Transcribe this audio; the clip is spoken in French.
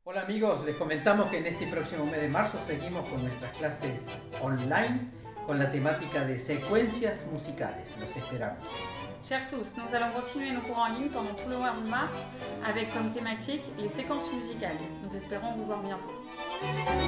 Hola amigos, les comentamos que en este próximo mes de marzo seguimos con nuestras clases online con la temática de secuencias musicales. Los esperamos. Chers tous, nous allons continuer nos cours en ligne pendant tout le mois de mars avec comme thématique les séquences musicales. Nous espérons vous voir bientôt.